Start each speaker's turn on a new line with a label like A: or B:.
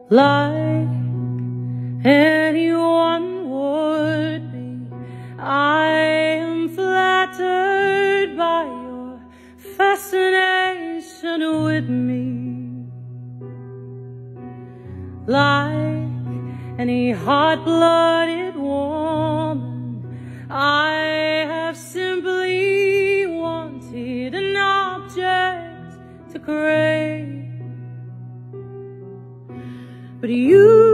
A: like anyone would be. I am flattered by your fascination with me, like any hot-blooded woman. I have simply wanted an object to crave, but you